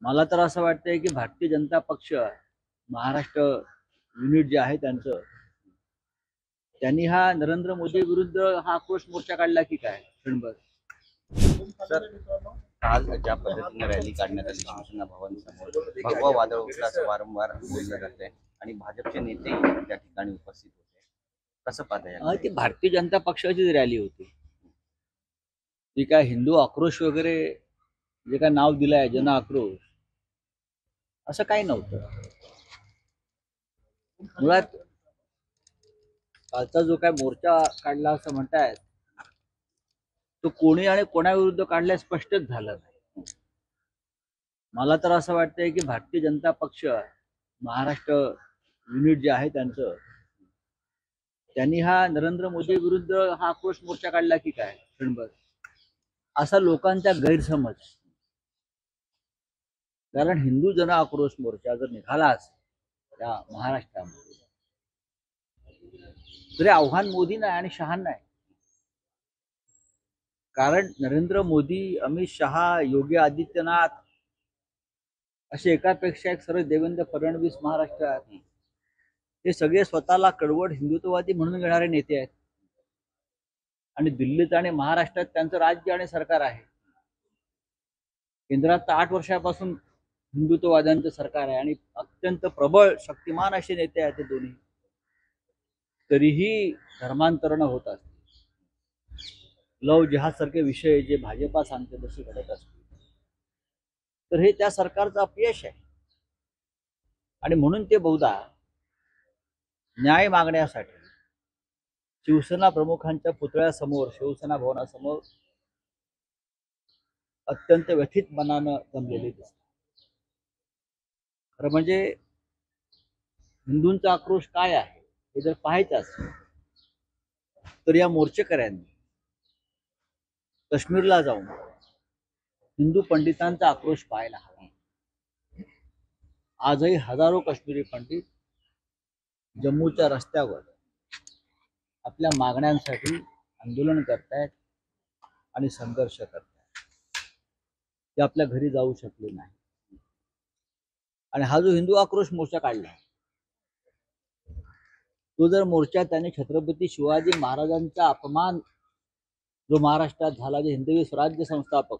मला तर असं वाटतंय की भारतीय जनता पक्ष महाराष्ट्र युनिट जे आहे त्यांनी हा नरेंद्र मोदी विरुद्ध हा आक्रोश मोर्चा काढला की काय क्षणभर. सर, काल ज्या पद्धतीने रॅली काढण्यात आली शिवसेना भवन समोर भगवा वादळ उठला असं वारंवार बोललं जाते आणि भाजपचे नेते त्या ठिकाणी उपस्थित होते. कसं पाहता याला? ती भारतीय जनता पक्षाचीच रॅली होती. ती काय हिंदू आक्रोश वगैरे जे काय नाव दिलंय जन आक्रोश असं काही नव्हतं. मुळात कालचा जो काय मोर्चा काढला असं म्हणतायत तो कोणी आणि कोणाविरुद्ध काढलाय स्पष्टच झालं नाही. मला तर असं वाटतंय की भारतीय जनता पक्ष महाराष्ट्र युनिट जे आहे त्यांनी हा नरेंद्र मोदी विरुद्ध हा आक्रोश मोर्चा काढला की काय क्षणभर, असा लोकांचा गैरसमज. कारण हिंदू जन आक्रोश मोर्चा जर निघालाच त्या महाराष्ट्रामध्ये तरी आव्हान मोदी नाही आणि शहांना आहे. कारण नरेंद्र मोदी, अमित शहा, योगी आदित्यनाथ असे एकापेक्षा एक सर्व, देवेंद्र फडणवीस महाराष्ट्रात, हे सगळे स्वतःला कडवट हिंदुत्ववादी म्हणून घेणारे नेते आहेत. आणि दिल्लीत आणि महाराष्ट्रात त्यांचं राज्य आणि सरकार आहे. केंद्रात तर 8 वर्षापासून हिंदुत्ववाद्यांचं सरकार आहे आणि अत्यंत प्रबळ शक्तिमान असे नेते आहेत ते दोन्ही. तरीही धर्मांतरण होत असते. लव जिहाद सारखे विषय जे भाजपा सांगते तसे घडत असते. तर हे त्या सरकारचं अपयश आहे. आणि म्हणून ते बहुधा न्याय मागण्यासाठी शिवसेना प्रमुखांच्या पुतळ्यासमोर, शिवसेना भवनासमोर अत्यंत व्यथित मनानं जमलेले दिसतात. खरं म्हणजे हिंदूंचा आक्रोश काय आहे हे जर पाहायचं असेल तर या मोर्चेकऱ्यांनी काश्मीरला जाऊन हिंदू पंडितांचा आक्रोश पाहायला हवा. आजही हजारो काश्मीरी पंडित जम्मूच्या रस्त्यावर आपल्या मागण्यांसाठी आंदोलन करतायत आणि संघर्ष करतायत. ते आपल्या घरी जाऊ शकले नाही. आणि हा जो हिंदू आक्रोश मोर्चा काढला तो जर मोर्चा त्याने छत्रपती शिवाजी महाराजांचा अपमान जो महाराष्ट्रात झाला, जे हिंदवी स्वराज्य संस्थापक,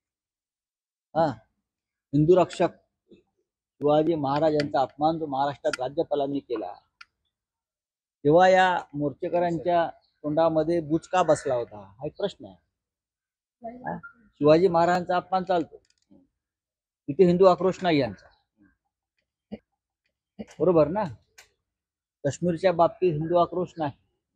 हिंदू रक्षक शिवाजी महाराज यांचा अपमान जो महाराष्ट्रात राज्यपालांनी केला, तेव्हा या मोर्चेकरांच्या तोंडामध्ये बुचका बसला होता, हा एक प्रश्न आहे. शिवाजी महाराजांचा अपमान चालतो, तिथे हिंदू आक्रोश नाही यांचा, बरोबर ना. काश्मीरच्या बाबतीत हिंदू आक्रोश नाही.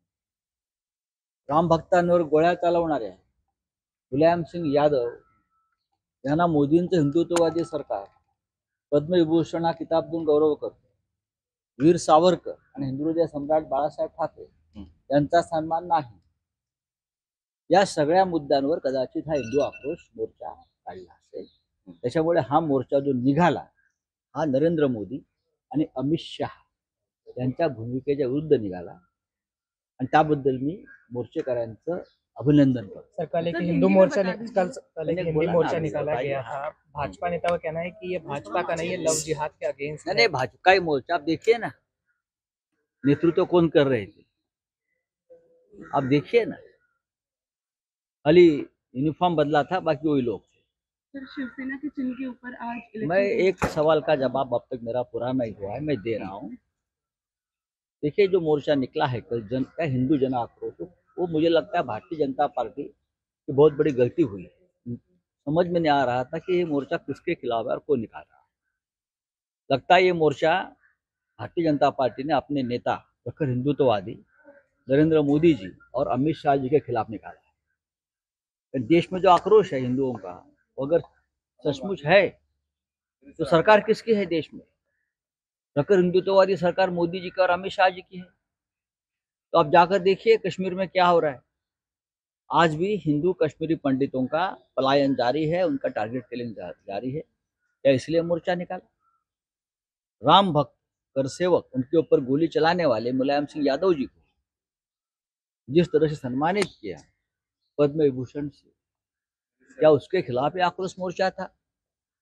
राम भक्तांवर गोळ्या चालवणाऱ्या मुलायम सिंग यादव यांना मोदींचं हिंदुत्ववादी सरकार पद्मविभूषण हा किताब देऊन गौरव करतो. वीर सावरकर आणि हिंदुहृदय सम्राट बाळासाहेब ठाकरे यांचा सन्मान नाही. या सगळ्या मुद्द्यांवर कदाचित हा हिंदू आक्रोश मोर्चा काढला असेल. त्याच्यामुळे हा मोर्चा जो निघाला हा नरेंद्र मोदी आणि अमित शहा यांच्या भूमिकेच्या विरुद्ध निघाला आणि त्याबद्दल मी मोर्चेकऱ्यांचं अभिनंदन करतो. सर, कल एक हिंदी मोर्चा निकाला गया था। भाजपा नेता का कहना है कि ये भाजपा का नहीं है, लव जिहाद के अगेंस्ट नहीं, भाजपा ही मोर्चा आप देखिए ना, नेतृत्व कौन कर रहे थे आप देखिए ना, खाली यूनिफॉर्म बदला था, बाकी वही लोग थे। सर, शिवसेना के चिन्ह के ऊपर आज मैं एक सवाल का जवाब अब तक मेरा पूरा नहीं हुआ है, मैं दे रहा हूँ। देखिए, जो मोर्चा निकला है कल जन का हिंदू जन आक्रोश, वो मुझे लगता है भारतीय जनता पार्टी की बहुत बड़ी गलती हुई है। समझ में नहीं आ रहा था कि ये मोर्चा किसके खिलाफ है और कौन निकाल रहा है। लगता है ये मोर्चा भारतीय जनता पार्टी ने अपने नेता प्रखर हिंदुत्ववादी नरेंद्र मोदी जी और अमित शाह जी के खिलाफ निकाला है। देश में जो आक्रोश है हिंदुओं का, अगर सचमुच है तो सरकार किसकी है देश में? प्रखर हिंदुत्ववादी सरकार मोदी जी की और अमित शाह जी की है। तो आप जाकर देखिए कश्मीर में क्या हो रहा है। आज भी हिंदू कश्मीरी पंडितों का पलायन जारी है, उनका टारगेट किलिंग जारी है। क्या इसलिए मोर्चा निकाला? राम भक्त कर सेवक, उनके ऊपर गोली चलाने वाले मुलायम सिंह यादव जी को जिस तरह से सम्मानित किया पद्म विभूषण से, क्या उसके खिलाफ आक्रोश मोर्चा था?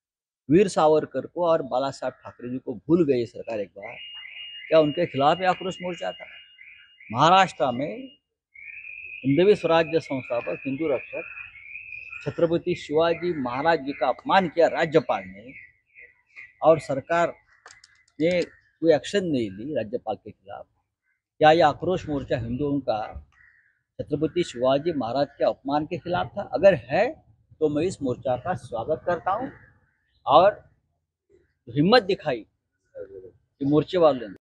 वीर सावरकर को और बाला साहब ठाकरे जी को भूल गई सरकार एक बार? क्या उनके खिलाफ ही आक्रोश मोर्चा था? महाराष्ट्र में हिंदवी स्वराज्य संस्थापक हिंदू रक्षक छत्रपति शिवाजी महाराज जी का अपमान किया राज्यपाल ने, और सरकार ने कोई एक्शन नहीं ली राज्यपाल के खिलाफ। क्या यह आक्रोश मोर्चा हिंदुओं का छत्रपति शिवाजी महाराज के अपमान के खिलाफ था? अगर है तो मैं इस मोर्चा का स्वागत करता हूं, और हिम्मत दिखाई कि मोर्चे वालों ने